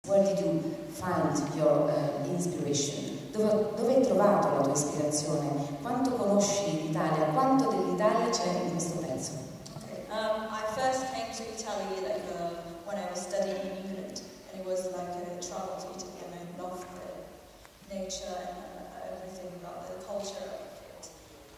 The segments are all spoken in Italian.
Where did you find your inspiration? Dove hai trovato la tua ispirazione? Quanto conosci l'Italia? Quanto dell'Italia c'è in questo pezzo? Okay. I first came to Italy when I was studying in England, and it was like a travel to Italy, and I loved the nature and everything about the culture of it.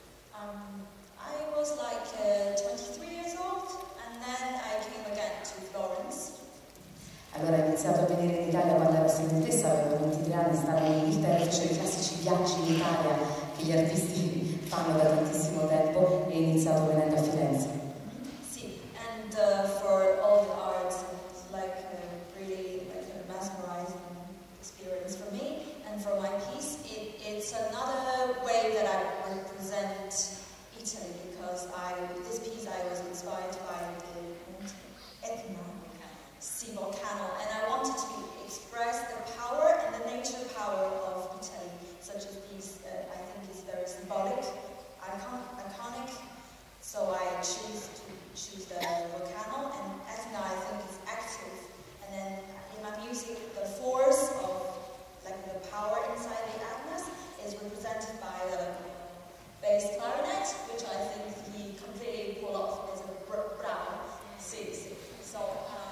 I was like 23 years old, and then I came again to Florence. Allora ho iniziato a venire in Italia quando ero studentessa, avevo 23 anni, stavo in Inghilterra, facevo i classici viaggi in Italia che gli artisti fanno da tantissimo tempo e ho iniziato venendo a Firenze. Sì, and for all the arts, it's like really like a mesmerizing experience for me, and for my piece, it's another way that I represent Italy, because this piece I was inspired by the Etna sea volcano, and I wanted to express the power and the nature power of Italy. Such a piece I think is very symbolic, iconic, so I choose the volcano, and Etna I think is active, and then in my music the force of like the power inside the Etna is represented by the bass clarinet, which I think he completely pulled off as a brown. So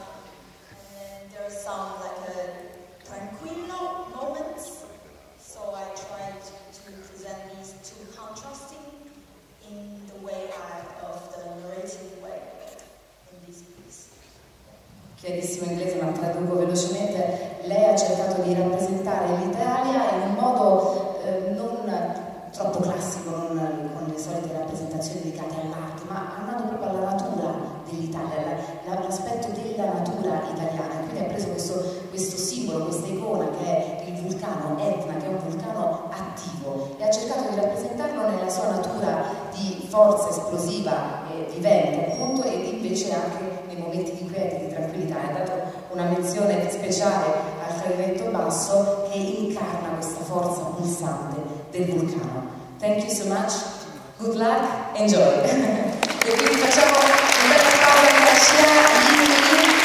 there's some like a tranquillo moments, so I tried to present these two contrasting in the way of the narrative way in this piece. Chiarissimo inglese, ma traduco velocemente. Lei ha cercato di rappresentare l'Italia in un modo non troppo classico, non con le solite rappresentazioni dedicate all'arte, ma andando proprio alla natura dell'Italia, l'aspetto della natura italiana. Quindi ha preso questo simbolo, questa icona che è il vulcano Etna, che è un vulcano attivo, e ha cercato di rappresentarlo nella sua natura di forza esplosiva e vivente, appunto, e invece anche nei momenti di quiete, di tranquillità. Ha dato una menzione speciale al clarinetto basso che incarna questa forza pulsante del vulcano. Thank you so much, good luck, enjoy! E quindi facciamo un bel applauso a Garcia.